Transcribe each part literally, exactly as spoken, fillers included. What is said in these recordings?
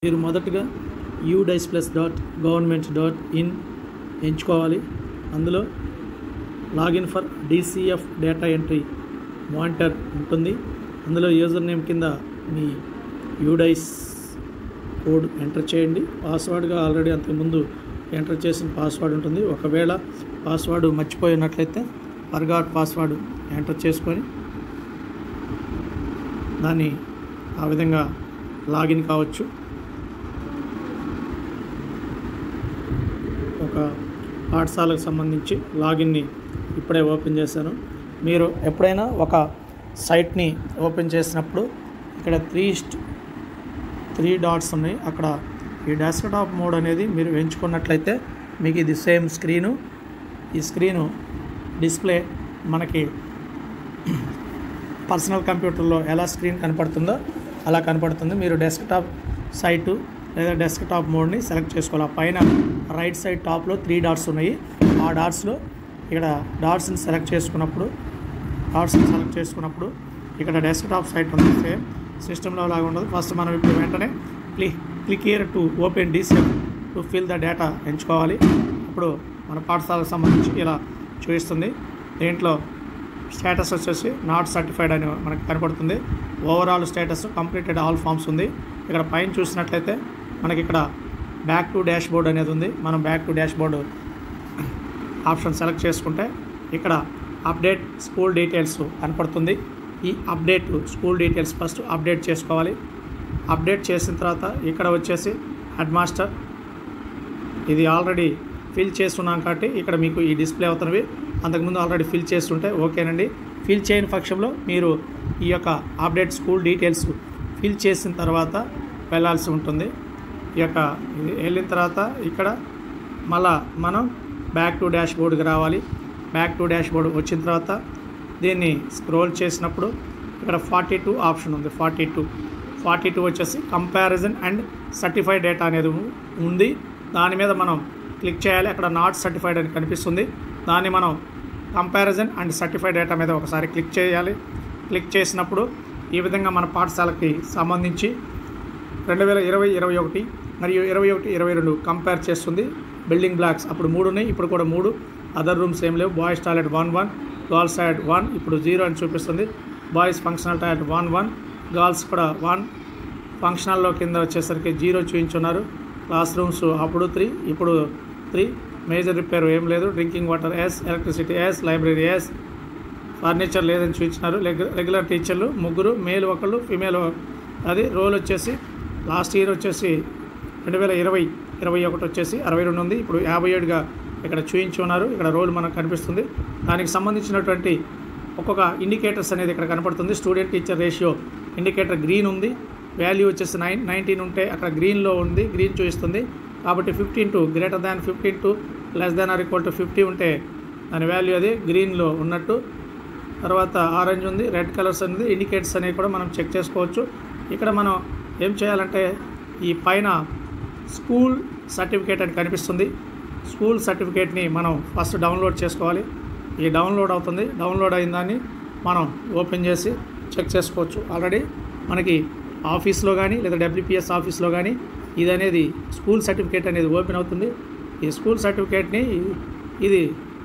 మీరు మొదటగా UDISE plus dot government dot in ఎంచుకోవాలి. అందులో login for DCF data entry monitor ఉంటుంది. అందులో యూజర్ నేమ్ కింద మీ యూడైస్ కోడ్ ఎంటర్ చేయండి. పాస్వర్డ్గా ఆల్రెడీ అంతకుముందు ఎంటర్ చేసిన పాస్వర్డ్ ఉంటుంది. ఒకవేళ పాస్వర్డ్ మర్చిపోయినట్లయితే ఫర్గాట్ పాస్వర్డ్ ఎంటర్ చేసుకొని దాన్ని ఆ విధంగా లాగిన్ కావచ్చు. ఒక పాఠశాలకు సంబంధించి లాగిన్ని ఇప్పుడే ఓపెన్ చేశాను. మీరు ఎప్పుడైనా ఒక సైట్ని ఓపెన్ చేసినప్పుడు ఇక్కడ త్రీ త్రీ డాట్స్ ఉన్నాయి. అక్కడ ఈ డెస్క్టాప్ మోడ్ అనేది మీరు ఎంచుకున్నట్లయితే మీకు ఇది సేమ్ స్క్రీను. ఈ స్క్రీను డిస్ప్లే మనకి పర్సనల్ కంప్యూటర్లో ఎలా స్క్రీన్ కనపడుతుందో అలా కనపడుతుంది. మీరు డెస్క్టాప్ సైటు లేదా డెస్క్టాప్ మోడ్ని సెలెక్ట్ చేసుకోవాలి. పైన రైట్ సైడ్ టాప్లో త్రీ డాట్స్ ఉన్నాయి. ఆ డాట్స్లో ఇక్కడ డాట్స్ని సెలెక్ట్ చేసుకున్నప్పుడు డాట్స్ని సెలెక్ట్ చేసుకున్నప్పుడు ఇక్కడ డెస్క్టాప్ సైట్ ఉంది. సేమ్ సిస్టంలో లాగా ఉండదు. ఫస్ట్ మనం ఇప్పుడు వెంటనే click click here to open DCF to fill the data ఎంచుకోవాలి. అప్పుడు మన పాఠశాలకు సంబంధించి ఇలా చూపిస్తుంది. దీంట్లో స్టేటస్ వచ్చేసి నాట్ సర్టిఫైడ్ అని మనకు కనపడుతుంది. Overall status completed all forms ఉంది. ఇక్కడ పైన చూసినట్లయితే మనకి ఇక్కడ బ్యాక్ టు డాష్ బోర్డ్ అనేది ఉంది. మనం back to dashboard option select చేసుకుంటే ఇక్కడ అప్డేట్ స్కూల్ డీటెయిల్స్ కనపడుతుంది. ఈ update school details first update చేసుకోవాలి. అప్డేట్ చేసిన తర్వాత ఇక్కడ వచ్చేసి హెడ్ మాస్టర్ ఇది ఆల్రెడీ ఫిల్ చేస్తున్నాం కాబట్టి ఇక్కడ మీకు ఈ డిస్ప్లే అవుతున్నవి. అంతకుముందు ఆల్రెడీ ఫిల్ చేస్తుంటే ఓకేనండి. ఫిల్ చేయని పక్షంలో మీరు ఈ యొక్క అప్డేట్ స్కూల్ డీటెయిల్స్ ఫిల్ చేసిన తర్వాత వెళ్ళాల్సి ఉంటుంది. ఈ యొక్క ఇది వెళ్ళిన తర్వాత ఇక్కడ మళ్ళా మనం బ్యాక్ టు డాష్ బోర్డుకి రావాలి. బ్యాక్ టు డాష్ బోర్డు వచ్చిన తర్వాత దీన్ని స్క్రోల్ చేసినప్పుడు ఇక్కడ ఫార్టీ టూ ఆప్షన్ ఉంది. ఫార్టీ టూ ఫార్టీ టూ వచ్చేసి కంపారిజన్ అండ్ సర్టిఫైడ్ డేటా అనేది ఉంది. దాని మీద మనం క్లిక్ చేయాలి. అక్కడ నాట్ సర్టిఫైడ్ అని కనిపిస్తుంది. దాన్ని మనం కంపారిజన్ అండ్ సర్టిఫైడ్ డేటా మీద ఒకసారి క్లిక్ చేయాలి. క్లిక్ చేసినప్పుడు ఈ విధంగా మన పాఠశాలకి సంబంధించి రెండు వేల ఇరవై ఇరవై ఒకటి మరియు ఇరవై ఒకటి ఇరవై రెండు కంపేర్ చేస్తుంది. బిల్డింగ్ బ్లాక్స్ అప్పుడు మూడు ఉన్నాయి, ఇప్పుడు కూడా మూడు. అదర్ రూమ్స్ ఏం లేవు. Boys toilet one one, girls toilet one, ఇప్పుడు జీరో అని చూపిస్తుంది. Boys functional toilet one one, girls కూడా వన్. ఫంక్షనల్లో కింద వచ్చేసరికి జీరో చూపించున్నారు. క్లాస్ రూమ్స్ అప్పుడు త్రీ, ఇప్పుడు త్రీ. మేజర్ రిపేర్ ఏం లేదు. Drinking water yes, electricity yes, library yes, furniture లేదని చూపించినారు. రెగ్యులర్ టీచర్లు ముగ్గురు, మేల్ ఒకళ్ళు, ఫిమేల్. అది రోల్ వచ్చేసి లాస్ట్ ఇయర్ వచ్చేసి రెండు వేల ఇరవై ఇరవై ఒకటి వచ్చేసి అరవై రెండు ఉంది, ఇప్పుడు యాభై ఏడుగా ఇక్కడ చూపించి ఉన్నారు. ఇక్కడ రోల్ మనకు కనిపిస్తుంది. దానికి సంబంధించినటువంటి ఒక్కొక్క ఇండికేటర్స్ అనేది ఇక్కడ కనపడుతుంది. Student teacher ratio indicator green ఉంది. వాల్యూ వచ్చేసి నైన్ నైన్టీన్ ఉంటే అక్కడ గ్రీన్లో ఉంది, గ్రీన్ చూపిస్తుంది. కాబట్టి fifteen to greater than fifteen to less than or equal to fifty ఉంటే దాని వాల్యూ అది గ్రీన్లో ఉన్నట్టు. తర్వాత ఆరెంజ్ ఉంది, రెడ్ కలర్స్ అనేది ఇండికేటర్స్ అనేవి కూడా మనం చెక్ చేసుకోవచ్చు. ఇక్కడ మనం ఏం చేయాలంటే ఈ పైన స్కూల్ సర్టిఫికేట్ అని కనిపిస్తుంది. స్కూల్ సర్టిఫికేట్ని మనం ఫస్ట్ డౌన్లోడ్ చేసుకోవాలి. ఈ డౌన్లోడ్ అవుతుంది. డౌన్లోడ్ అయిన దాన్ని మనం ఓపెన్ చేసి చెక్ చేసుకోవచ్చు. ఆల్రెడీ మనకి ఆఫీస్లో కానీ లేదా డబ్ల్యూపీఎస్ ఆఫీస్లో కానీ ఇది అనేది స్కూల్ సర్టిఫికేట్ అనేది ఓపెన్ అవుతుంది. ఈ స్కూల్ సర్టిఫికేట్ని ఇది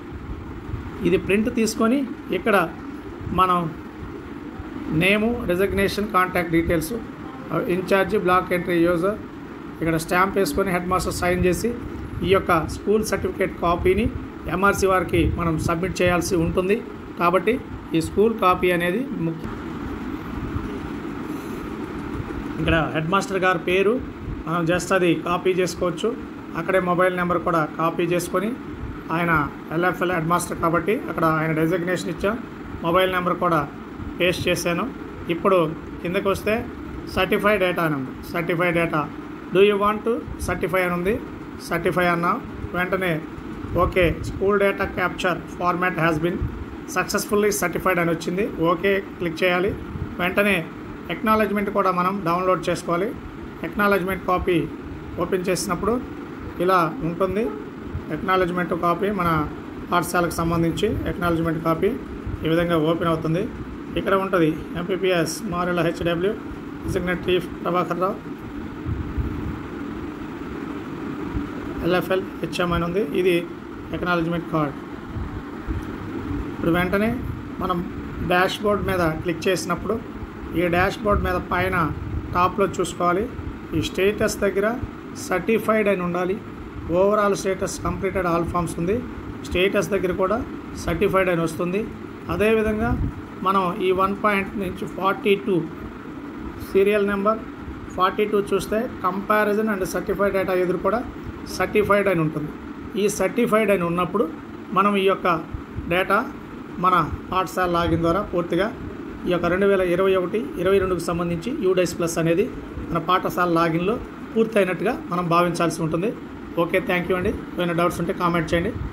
ఇది ప్రింట్ తీసుకొని ఇక్కడ మనం name, designation, contact details, incharge, block entry user ఇక్కడ స్టాంప్ వేసుకొని హెడ్ మాస్టర్ సైన్ చేసి ఈ యొక్క స్కూల్ సర్టిఫికేట్ కాపీని ఎంఆర్సీ వారికి మనం సబ్మిట్ చేయాల్సి ఉంటుంది. కాబట్టి ఈ స్కూల్ కాపీ అనేది ముఖ్యం. ఇక్కడ హెడ్ మాస్టర్ గారి పేరు మనం జస్ట్ అది కాపీ చేసుకోవచ్చు. అక్కడే మొబైల్ నెంబర్ కూడా కాపీ చేసుకొని ఆయన ఎల్ఎఫ్ఎల్ హెడ్ మాస్టర్ కాబట్టి అక్కడ ఆయన డెసిగ్నేషన్ ఇచ్చాం. మొబైల్ నెంబర్ కూడా పేస్ట్ చేశాను. ఇప్పుడు కిందకు వస్తే సర్టిఫై డేటా అని ఉంది. Certify data do you want to certify అని ఉంది. సర్టిఫై అన్న వెంటనే okay school data capture format has been successfully certified అని వచ్చింది. ఓకే క్లిక్ చేయాలి. వెంటనే ఎక్నాలజ్మెంట్ కూడా మనం డౌన్లోడ్ చేసుకోవాలి. ఎక్నాలజ్మెంట్ కాపీ ఓపెన్ చేసినప్పుడు ఇలా ఉంటుంది. ఎక్నాలజ్మెంట్ కాపీ మన పాఠశాలకు సంబంధించి ఎక్నాలజ్మెంట్ కాపీ ఈ విధంగా ఓపెన్ అవుతుంది. ఇక్కడ ఉంటుంది MPPS Marela HW designate chief Prabhakar Rao LFL HM అని ఉంది. ఇది ఎక్నాలజ్మెంట్ కార్డ్. ఇప్పుడు వెంటనే మనం డాష్ బోర్డ్ మీద క్లిక్ చేసినప్పుడు ఈ డాష్ బోర్డ్ మీద పైన టాప్లో చూసుకోవాలి. ఈ స్టేటస్ దగ్గర సర్టిఫైడ్ అని ఉండాలి. Overall status completed all forms ఉంది. స్టేటస్ దగ్గర కూడా సర్టిఫైడ్ అని వస్తుంది. అదేవిధంగా మనం ఈ వన్ పాయింట్ నుంచి forty two serial number forty two చూస్తే కంపారిజన్ అండ్ సర్టిఫైడ్ డేటా ఎదురు కూడా సర్టిఫైడ్ అని ఉంటుంది. ఈ సర్టిఫైడ్ అని ఉన్నప్పుడు మనం ఈ యొక్క డేటా మన పాఠశాల లాగిన్ ద్వారా పూర్తిగా ఈ యొక్క రెండు వేల ఇరవై ఒకటి ఇరవై రెండుకు సంబంధించి యూడైస్ ప్లస్ అనేది మన పాఠశాల లాగిన్లో పూర్తయినట్టుగా మనం భావించాల్సి ఉంటుంది. ఓకే, థ్యాంక్ యూ అండి. ఏమైనా డౌట్స్ ఉంటే కామెంట్ చేయండి.